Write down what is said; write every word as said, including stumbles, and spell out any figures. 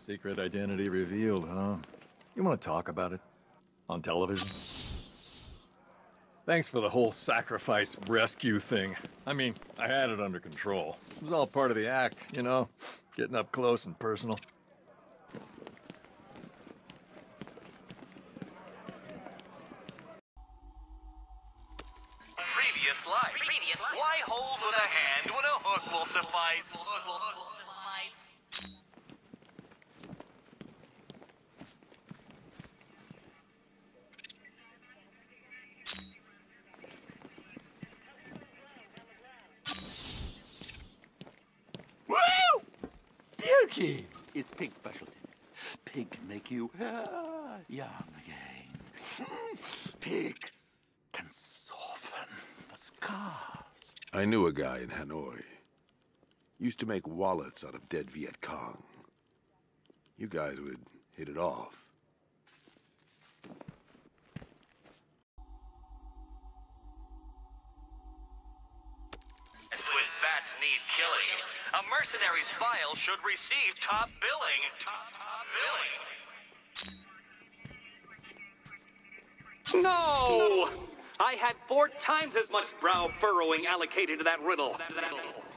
Secret identity revealed, huh? You want to talk about it? On television? Thanks for the whole sacrifice rescue thing. I mean, I had it under control. It was all part of the act, you know? Getting up close and personal. Previous life. Previous life. Why hold with a hand when a hook will suffice? Hook will suffice. Woo! Beauty is pig's specialty. Pig can make you uh, young again. Pig can soften the scars. I knew a guy in Hanoi. Used to make wallets out of dead Viet Cong. You guys would hit it off. When bats need killing, a mercenary's file should receive top billing. Top, top billing. No! I had four times as much brow furrowing allocated to that riddle. That riddle.